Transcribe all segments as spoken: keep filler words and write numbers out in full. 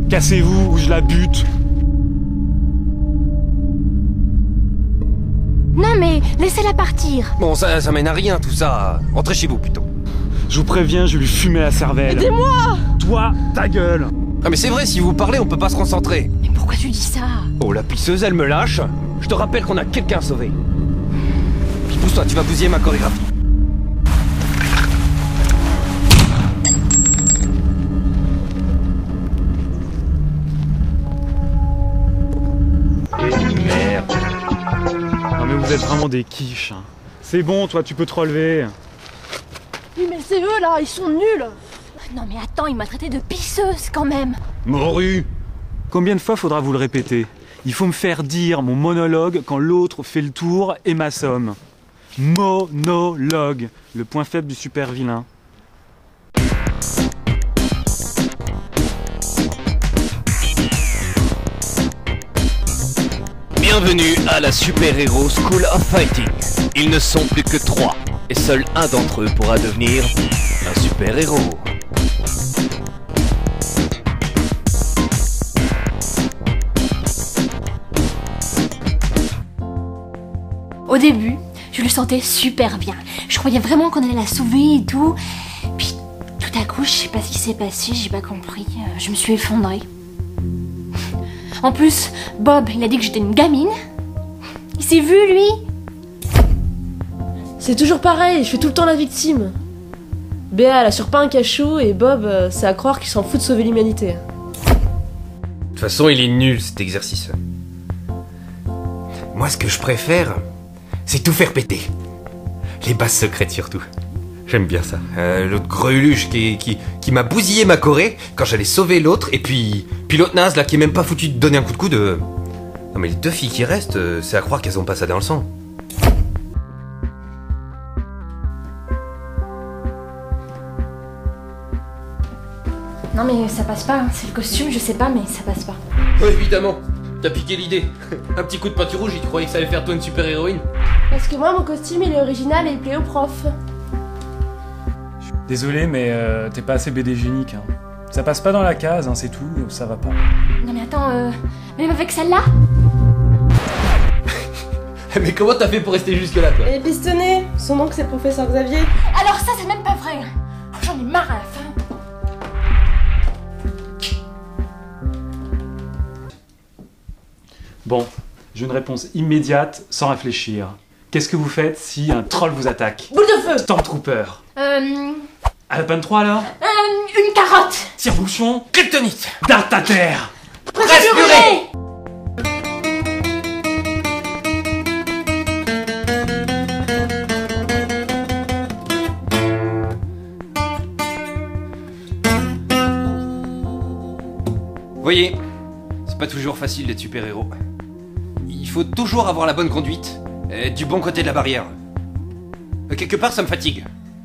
Cassez-vous ou je la bute. Non mais, laissez-la partir. Bon, ça, ça mène à rien tout ça. Rentrez chez vous plutôt. Je vous préviens, je vais lui fumer la cervelle. Aidez-moi! Toi, ta gueule. Ah mais c'est vrai, si vous parlez, on peut pas se concentrer. Mais pourquoi tu dis ça? Oh, la pisseuse, elle me lâche. Je te rappelle qu'on a quelqu'un à sauver. Puis pousse-toi, tu vas bousiller ma chorégraphie. Merde. Non mais vous êtes vraiment des quiches. Hein. C'est bon, toi, tu peux te relever. Oui mais c'est eux là, ils sont nuls. Non mais attends, il m'a traité de pisseuse quand même. Morue. Combien de fois faudra vous le répéter? Il faut me faire dire mon monologue quand l'autre fait le tour et m'assomme. Monologue, le point faible du super vilain. Bienvenue à la Super Hero School of Fighting. Ils ne sont plus que trois, et seul un d'entre eux pourra devenir un super héros. Au début, je le sentais super bien. Je croyais vraiment qu'on allait la sauver et tout. Puis tout à coup, je sais pas ce qui s'est passé, j'ai pas compris. Euh, je me suis effondrée. En plus, Bob, il a dit que j'étais une gamine. Il s'est vu, lui. C'est toujours pareil, je fais tout le temps la victime. Béa, elle a sur pas un cachot et Bob, euh, c'est à croire qu'il s'en fout de sauver l'humanité. De toute façon, il est nul cet exercice. Moi, ce que je préfère, c'est tout faire péter. Les bases secrètes surtout. J'aime bien ça. Euh, l'autre greluche qui, qui, qui m'a bousillé ma choré quand j'allais sauver l'autre, et puis, puis l'autre naze là qui est même pas foutu de donner un coup de coude. Euh... Non mais les deux filles qui restent, euh, c'est à croire qu'elles ont pas ça dans le sang. Non mais ça passe pas, hein. C'est le costume, je sais pas, mais ça passe pas. Ouais, évidemment. T'as piqué l'idée. Un petit coup de peinture rouge, il croyait que ça allait faire toi une super héroïne. Parce que moi, mon costume, il est original et il plaît au prof. Désolé, mais euh, t'es pas assez B D génique. Hein. Ça passe pas dans la case, hein, c'est tout, ça va pas. Non mais attends, euh, même avec celle-là? Mais comment t'as fait pour rester jusque là, toi? Et pistonné, son oncle c'est le professeur Xavier. Alors ça, c'est même pas vrai. Oh, j'en ai marre à la fin. Bon, j'ai une réponse immédiate, sans réfléchir. Qu'est-ce que vous faites si un troll vous attaque? Boule de feu! Euh... Stormtrooper. À la panne trois alors? Euh... Une carotte! Tire-bouchon. Kryptonite. Dart à terre. Presse purée! Voyez, c'est pas toujours facile d'être super-héros. Il faut toujours avoir la bonne conduite, et être du bon côté de la barrière. Euh, Quelque part, ça me fatigue.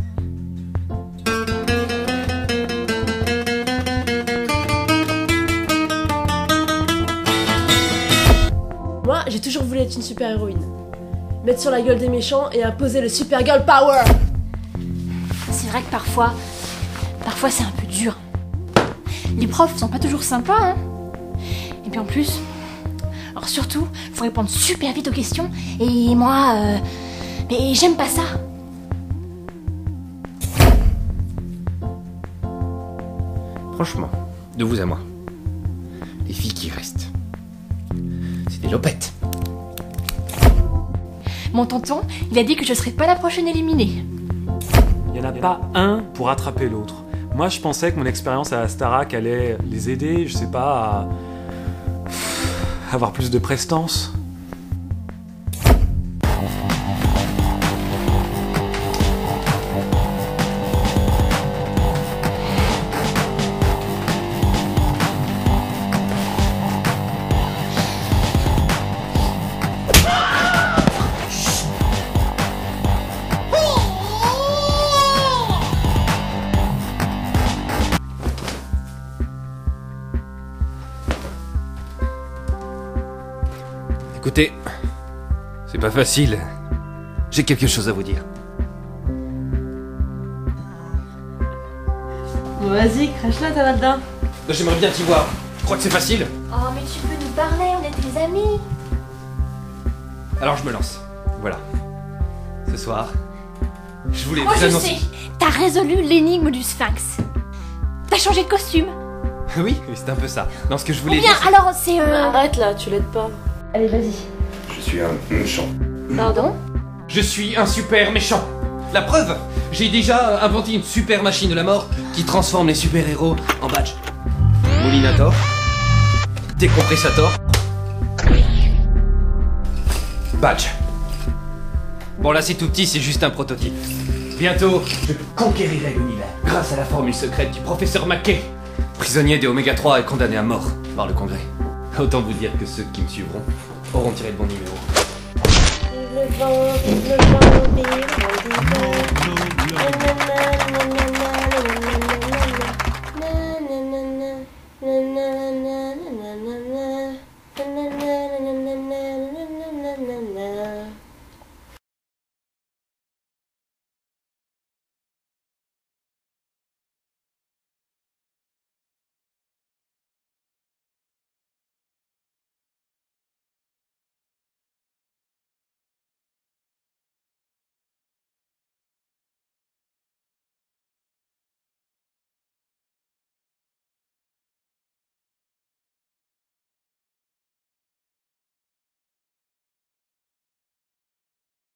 Moi, j'ai toujours voulu être une super héroïne. Mettre sur la gueule des méchants et imposer le super girl power. C'est vrai que parfois, parfois c'est un peu dur. Les profs sont pas toujours sympas, hein. Et puis en plus, alors surtout, faut répondre super vite aux questions. Et moi, euh, mais j'aime pas ça. Franchement, de vous à moi, les filles qui restent, c'est des lopettes. Mon tonton, il a dit que je serais pas la prochaine éliminée. Il n'y en a pas un pour attraper l'autre. Moi, je pensais que mon expérience à la Starac allait les aider, je sais pas, à avoir plus de prestance. Écoutez, c'est pas facile. J'ai quelque chose à vous dire. Bon, vas-y, crache-la, t'as là-dedans. J'aimerais bien t'y voir. crois que c'est facile? Oh, mais tu peux nous parler, on est tes amis. Alors je me lance. Voilà. Ce soir, je voulais Moi vous je annoncer... sais, t'as résolu l'énigme du sphinx. T'as changé de costume. Oui, oui, c'est un peu ça. Non, ce que je Ou voulais bien, dire... c'est- alors c'est... Euh... Arrête là, tu l'aides pas. Allez, vas-y. Je suis un méchant. Pardon? Je suis un super méchant. La preuve, j'ai déjà inventé une super machine de la mort qui transforme les super-héros en badge. Moulinator, décompressator, badge. Bon là c'est tout petit, c'est juste un prototype. Bientôt, je conquérirai l'univers grâce à la formule secrète du professeur Mackay, prisonnier des Oméga trois et condamné à mort par le Congrès. Autant vous dire que ceux qui me suivront auront tiré le bon numéro. Le vent, le vent, le vent, le vent,